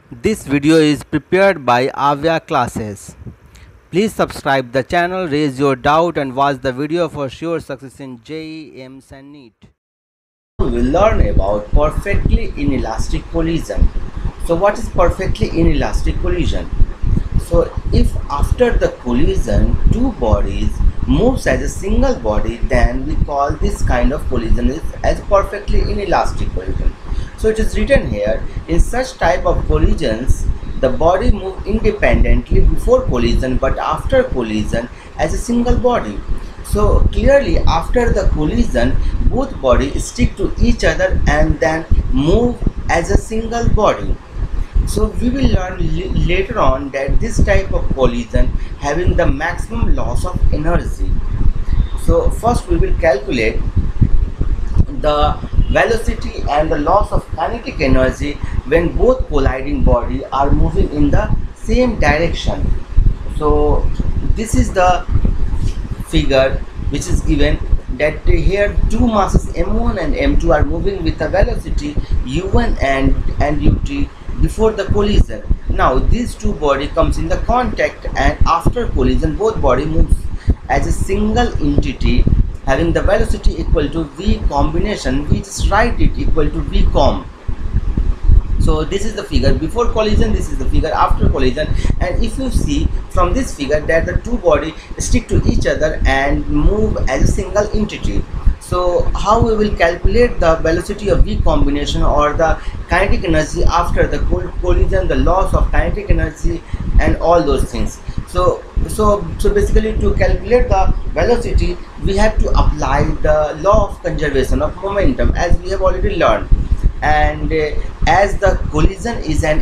This video is prepared by Avya Classes. Please subscribe the channel, raise your doubt and watch the video for sure success in JEE, AIMS and NEET. We will learn about perfectly inelastic collision. So what is perfectly inelastic collision? So if after the collision two bodies moves as a single body, then we call this kind of collision as perfectly inelastic collision. So it is written here, in such type of collisions the body move independently before collision but after collision as a single body. So clearly after the collision both bodies stick to each other and then move as a single body. So we will learn later on that this type of collision having the maximum loss of energy. So first we will calculate the velocity and the loss of kinetic energy when both colliding bodies are moving in the same direction. So this is the figure which is given, that here two masses m1 and m2 are moving with a velocity u1 and ut before the collision. Now these two body comes in the contact and after collision both body moves as a single entity having the velocity equal to v combination. We just write it equal to v com. So this is the figure before collision, this is the figure after collision, and if you see from this figure that the two bodies stick to each other and move as a single entity. So how we will calculate the velocity of v combination or the kinetic energy after the collision, the loss of kinetic energy and all those things. So basically to calculate the velocity we have to apply the law of conservation of momentum as we have already learned. And as the collision is an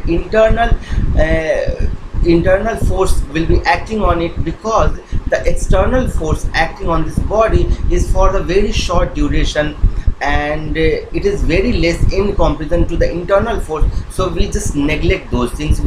internal force will be acting on it, because the external force acting on this body is for the very short duration and it is very less in comparison to the internal force, so we just neglect those things.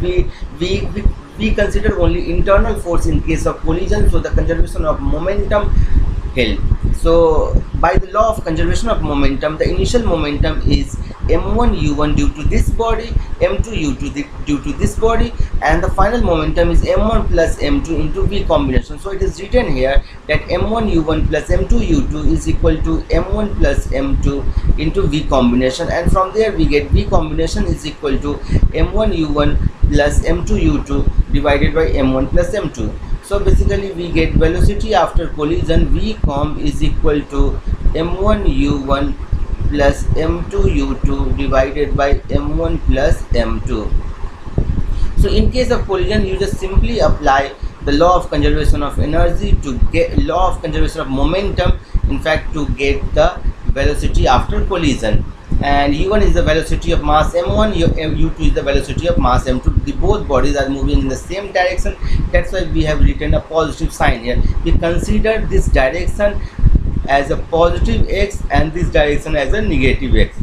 We consider only internal force in case of collision, so the conservation of momentum held. So by the law of conservation of momentum, the initial momentum is m1 u1 due to this body, m2 u2 due to this body, and the final momentum is m1 plus m2 into v combination. So it is written here that m1 u1 plus m2 u2 is equal to m1 plus m2 into v combination, and from there we get v combination is equal to m1 u1 plus m2 u2 divided by m1 plus m2. So basically we get velocity after collision v com is equal to m1 u1 plus m2 u2 divided by m1 plus m2. So in case of collision you just simply apply the law of conservation of energy to get law of conservation of momentum, in fact to get the velocity after collision. And u1 is the velocity of mass m1, u2 is the velocity of mass m2. The both bodies are moving in the same direction, that's why we have written a positive sign here. We consider this direction as a positive x and this direction as a negative x.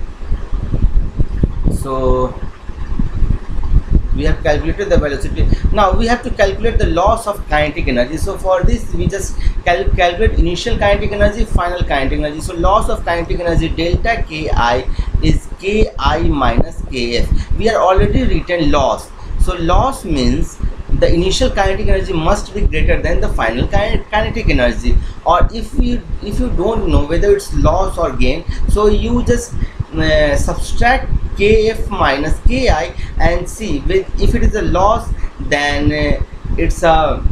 So we have calculated the velocity. Now we have to calculate the loss of kinetic energy. So for this we just calculate initial kinetic energy, final kinetic energy. So loss of kinetic energy delta ki is ki minus kf. We are already written loss. So loss means the initial kinetic energy must be greater than the final kinetic energy, or if you don't know whether it's loss or gain, so you just subtract kf minus ki and see if it is a loss, then it's a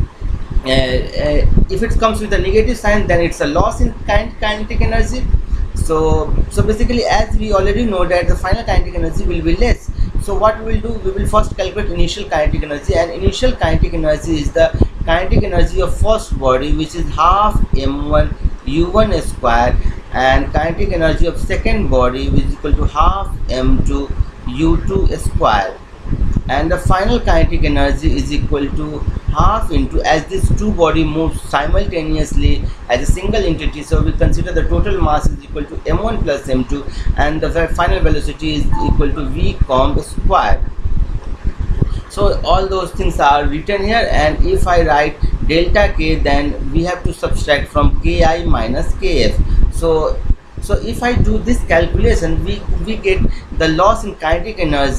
if it comes with a negative sign, then it's a loss in kinetic energy. So basically as we already know that the final kinetic energy will be less. So what we will do, we will first calculate initial kinetic energy, and initial kinetic energy is the kinetic energy of first body, which is half m1 u1 square, and kinetic energy of second body, which is equal to half m2 u2 square, and the final kinetic energy is equal to half into, as this two body moves simultaneously as a single entity, so we consider the total mass is equal to m1 plus m2, and the final velocity is equal to v com square. So all those things are written here, and if I write delta k, then we have to subtract from ki minus kf. So if I do this calculation, we get the loss in kinetic energy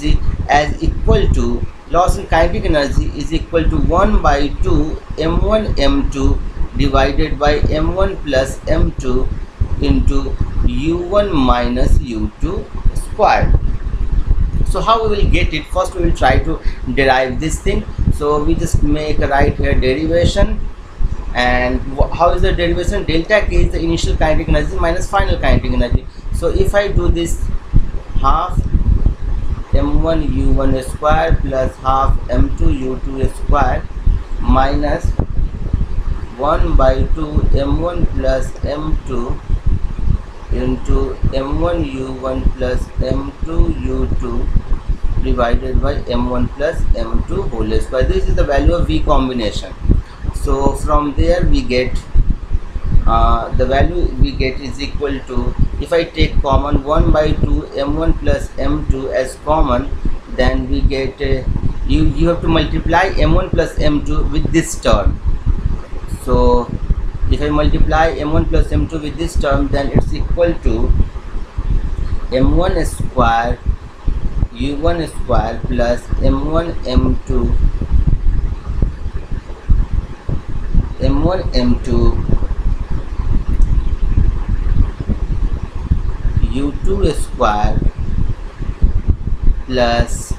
as equal to loss in kinetic energy is equal to 1 by 2 m1 m2 divided by m1 plus m2 into u1 minus u2 squared. So how we will get it? First we will try to derive this thing. So we just make a right here derivation. And how is the derivation? Delta K is the initial kinetic energy minus final kinetic energy. So if I do this, half m1 u1 square plus half m2 u2 square minus 1 by 2 m1 plus m2 into m1 u1 plus m2 u2 divided by m1 plus m2 whole square. This is the value of V combination. So from there we get the value we get is equal to, if I take common 1 by 2 m1 plus m2 as common, then we get you have to multiply m1 plus m2 with this term. So if I multiply m1 plus m2 with this term, then it's equal to m1 square u1 square plus m1 m2 u2 square plus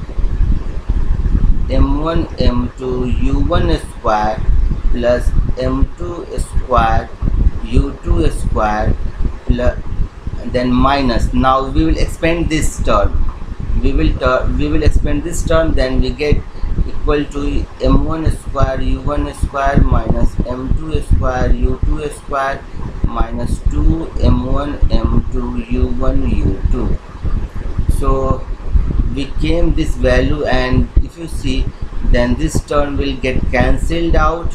m1 m2 u1 square plus m2 square u2 square plus, then minus. Now we will expand this term. We will expand this term. Then we get equal to m1 square u1 square minus m2 square u2 square minus 2 m1 m2 u1 u2. So we came this value, and if you see, then this term will get cancelled out,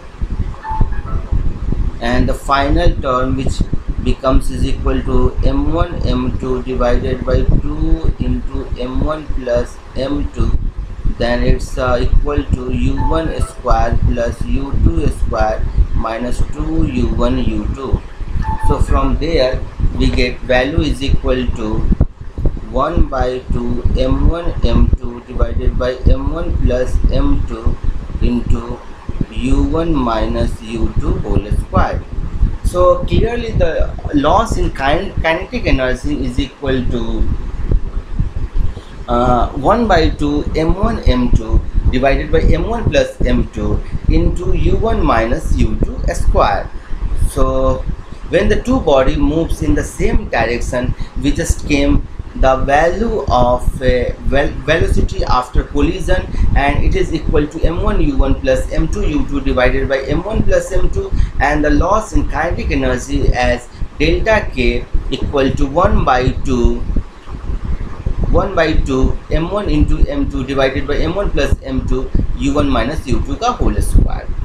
and the final term which becomes is equal to m1 m2 divided by 2 into m1 plus m2, then it's equal to u1 square plus u2 square minus 2 u1 u2. So from there we get value is equal to 1 by 2 m1 m2 divided by m1 plus m2 into u1 minus u2 whole square. So clearly the loss in kinetic energy is equal to 1 by 2 m1 m2 divided by m1 plus m2 into u1 minus u2 square. So when the two body moves in the same direction, we just came the value of velocity after collision, and it is equal to m1 u1 plus m2 u2 divided by m1 plus m2, and the loss in kinetic energy as delta K equal to 1 by 2 m1 into m2 divided by m1 plus m2 u1 minus u2 का whole square.